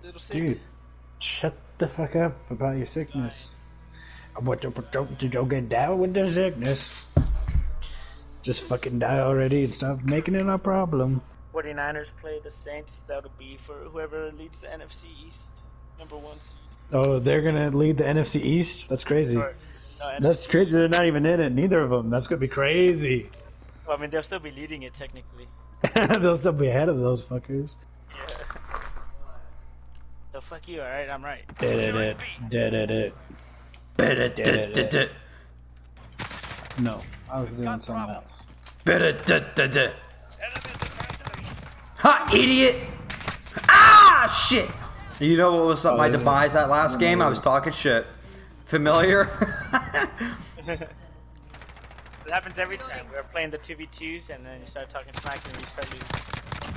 Little sick. Dude, shut the fuck up about your sickness. Don't get down with the sickness. Just fucking die already and stop making it a problem. 49ers play the Saints. That'll be for whoever leads the NFC East. Number 1 seed. Oh, they're gonna lead the NFC East? That's crazy. No, That's NFC. crazy. They're not even in it. Neither of them. That's gonna be crazy. Well, I mean, they'll still be leading it technically. They'll still be ahead of those fuckers. Yeah. So fuck you, alright? I'm right. No, I was doing something else. Ha, idiot! Ah, shit! You know what was my demise that last game? I was talking shit. Familiar? It happens every time. We're playing the 2v2s and then you start talking smack and you start losing.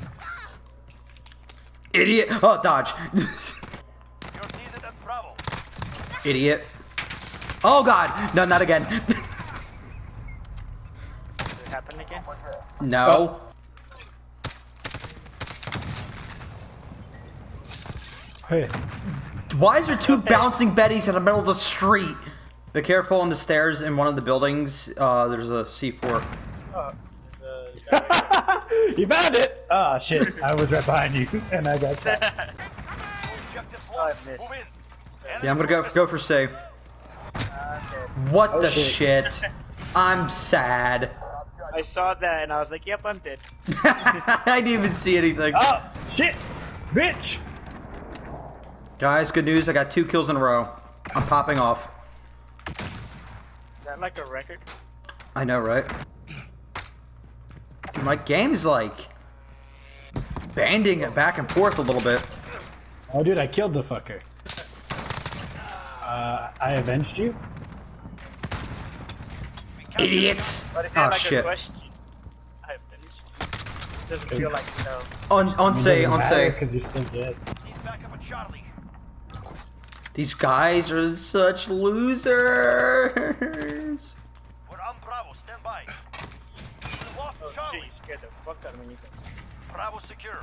Idiot! Oh, dodge! You're needed at Bravo. Idiot! Oh god! No, not again! Did it happen again? No. Hey, Why is there two bouncing Bettys in the middle of the street? Be careful on the stairs in one of the buildings. There's a C4. Oh, you found it! Oh shit, I was right behind you and I got shot. Objective I lost. missed. Move in. Yeah, I'm gonna go for save. What Oh, the shit. shit? I'm sad. I saw that and I was like, yep, I'm dead. I didn't even see anything. Oh shit, bitch! Guys, good news. I got 2 kills in a row. I'm popping off. Is that like a record? I know, right? Dude, my game's like banding it back and forth a little bit. Oh dude, I killed the fucker. I avenged you? Idiots! But it's Oh not like a shit. question. I finished. Doesn't feel like, you know. On say. Because you're still dead. Need backup at Charlie. These guys are such losers. We're on Bravo. Stand by. We lost Oh shit, Charlie. you scared the fuck out of me. Bravo secure.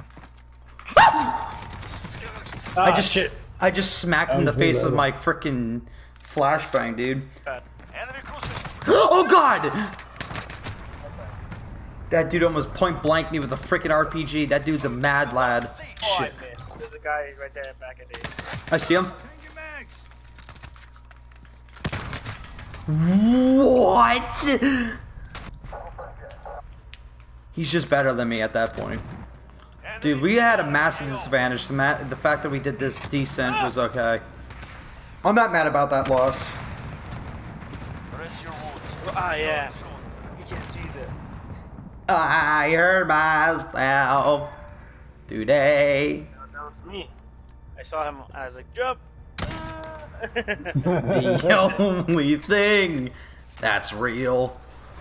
Ah, shit. I just smacked him in the That was face really with my frickin' flashbang, dude. God. Enemy cruiser. Oh god! That dude almost point blanked me with a frickin' RPG. That dude's a mad lad. Oh, Shit. I missed. There's a guy right there back at it. I see him. What? He's just better than me at that point. Dude, we had a massive disadvantage. The fact that we did this decent was okay. I'm not mad about that loss. Rest your wounds. Ah, yeah. You can see that. I hurt myself today. That was me. I saw him. I was like, jump. The only thing that's real.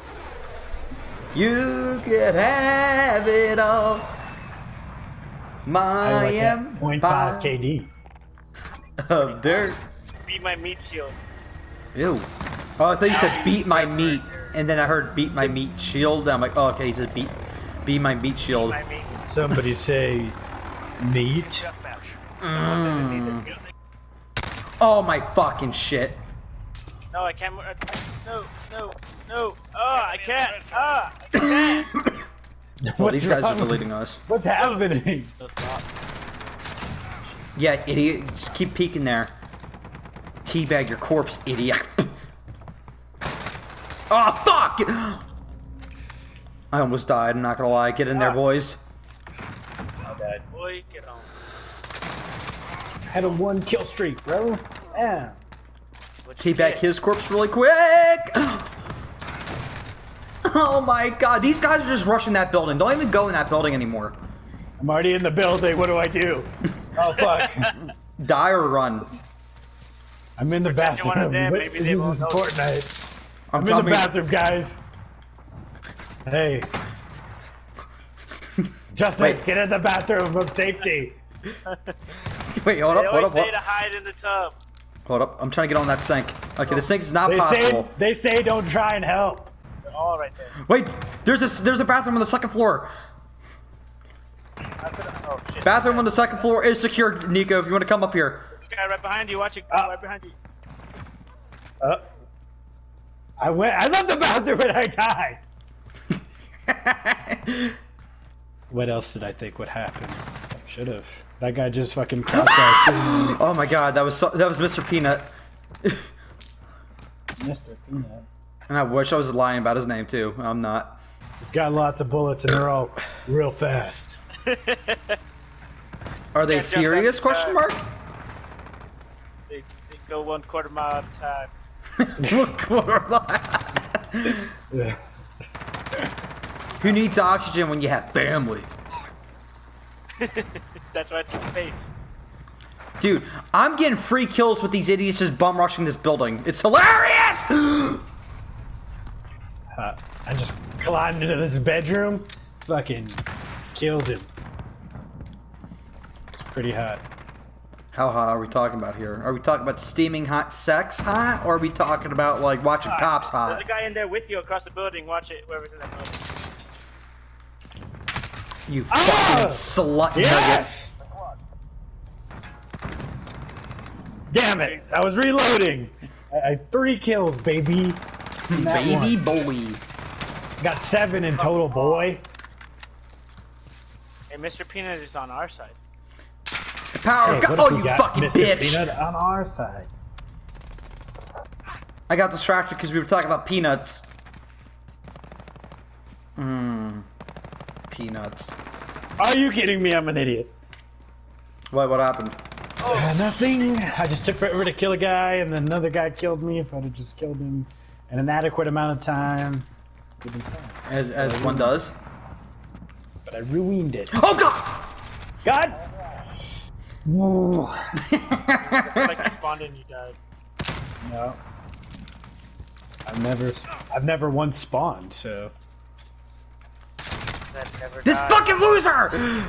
You could have it all. I My like that. 0.5 KD. of dirt. Beat my meat shields. Ew. Oh, I thought you said beat my meat, and then I heard beat my meat shield. I'm like, oh, okay, he said beat my meat shield. My meat. Somebody say meat. Deathmatch. Oh my fucking shit. No, I can't. No. Oh, I can't. Ah, I can't. Well, these guys are wrong? deleting us. What's happening? Yeah, idiot. Just keep peeking there. Teabag your corpse, idiot. Oh, fuck! I almost died, I'm not gonna lie. Get in there, boys. My bad, boy. Get on. Had a 1 kill streak, bro. Yeah. What you Teabag get? his corpse really quick! Oh my god, these guys are just rushing that building. Don't even go in that building anymore. I'm already in the building. What do I do? Oh fuck. Die or run. I'm in the Protect one of bathroom. them, Wait, maybe they this won't is know. Fortnite. I'm in the coming. bathroom, guys. Hey. Justin, Wait. get in the bathroom for safety. Wait, hold They up, hold always up, hold say to up. hide in the tub. Hold up, I'm trying to get on that sink. Okay, the sink is not They possible. say don't try and help. They're all right there. Wait, there's a bathroom on the second floor. Oh shit. Bathroom on the second floor is secured, Nico, if you want to come up here. This guy right behind you, watch it. Right behind you. I left the bathroom and I died. What else did I think would happen? Should have. That guy just fucking crossed out. Oh my god, that was Mr. Peanut. Mr. Peanut. And I wish I was lying about his name too. I'm not. He's got lots of bullets and they're all real fast. Are they Can't jump furious? that Question fast. mark. They go 1/4 mile at a time. What quarter mile? Yeah. Who needs oxygen when you have family? That's why it's in space. Dude, I'm getting free kills with these idiots just bum rushing this building. It's hilarious! I just climbed into this bedroom, fucking killed him. It's pretty hot. How hot are we talking about here? Are we talking about steaming hot sex hot? Or are we talking about like watching cops There's hot? a guy in there with you across the building. Watch it. Whoever's in that building. You fucking slut nugget. Yes! Damn it! I was reloading. I had 3 kills, baby. In that Baby one. boy. Got 7 in total, boy. Hey, Mr. Peanut is on our side. Power. Hey, what Oh, if we you got fucking Mr. bitch. Peanut on our side. I got distracted because we were talking about peanuts. Peanuts. Are you kidding me? I'm an idiot. What happened? Nothing. I just took forever to kill a guy, and then another guy killed me. If I'd have just killed him in an adequate amount of time, it'd be fine. As one does. But I ruined it. Oh god! God! Ooh. It's like you spawned and you died. No. I've never once spawned, so. That never This died. fucking loser!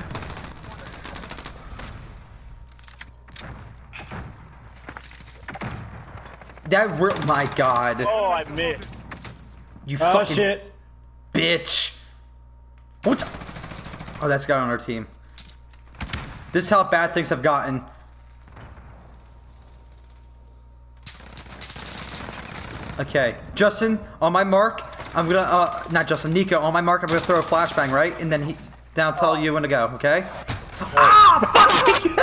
That real, my god. Oh, I missed. You Oh fucking shit! bitch. What the? Oh, that's a guy on our team. This is how bad things have gotten. Okay, Justin, on my mark, I'm gonna, not Justin, Nico, on my mark, I'm gonna throw a flashbang, right? And then I'll tell you when to go, okay? Ah, fuck!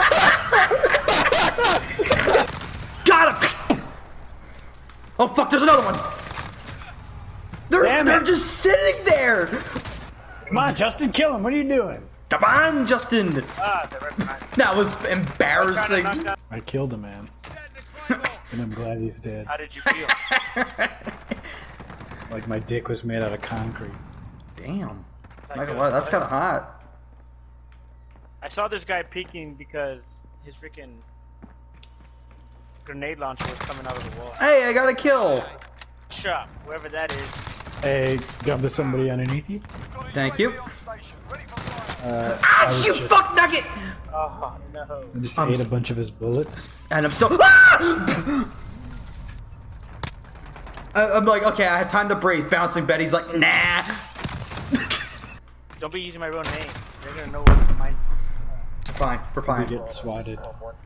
Got him! Oh fuck, there's another one! Damn They're it. just sitting there! Come on, Justin, kill him. What are you doing? Come on, Justin! They're right behind you. That was Trying to embarrassing. knock down- I killed a man, and I'm glad he's dead. How did you feel? Like my dick was made out of concrete. Damn. Not gonna lie, that's kind of hot. I saw this guy peeking because his freaking grenade launcher was coming out of the wall. Hey, I got a kill. Shot, whoever that is. Hey, got to somebody underneath you? Thank you. I Ah, was you just- fuck nugget! Oh no. I just ate a bunch of his bullets. And I'm still. Ah! I'm like, okay, I have time to breathe. Bouncing Betty's like, nah. Don't be using my real name. They're gonna know what mine. Fine, we're We fine. get swatted. Hope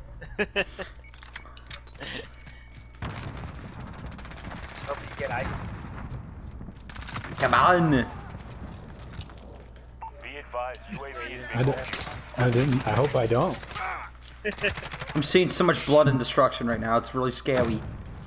you get ice. Come on. Be advised, UAV is I don't. I didn't. I hope I don't. I'm seeing so much blood and destruction right now. It's really scary.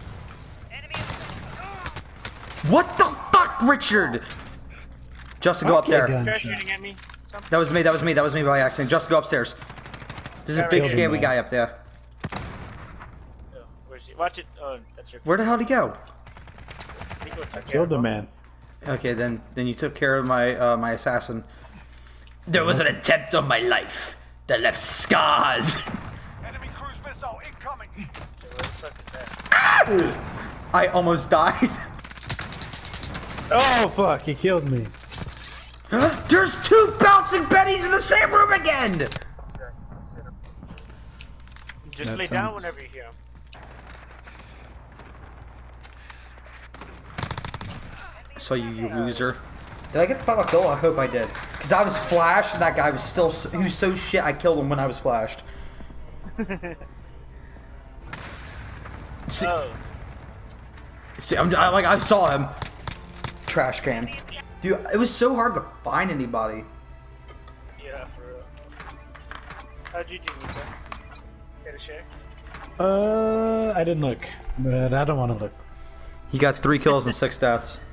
What the fuck, Richard? Justin, go up there. Gun Guy shot. shooting at me. Something. That was me. That was me. That was me by accident. Justin, go upstairs. There's a big Killed him, scary man. guy up there. Oh, where's he? Watch it. Oh, that's your. Where the hell did he go? Nico took care Killed of a him. man. Okay, then you took care of my my assassin. There was an attempt on my life that left scars. enemy cruise missile incoming. Where the fuck is that? I almost died. Oh fuck! He killed me. There's 2 bouncing Bettys in the same room again. Just That lay down sounds- whenever you hear him. So you loser. Did I get the final kill? I hope I did. Because I was flashed and that guy was still, he was so shit I killed him when I was flashed. See, I saw him. Trash can. Dude, it was so hard to find anybody. Yeah, for real. How'd you do, Nico? Get a share? I didn't look, but I don't want to look. He got 3 kills and 6 deaths.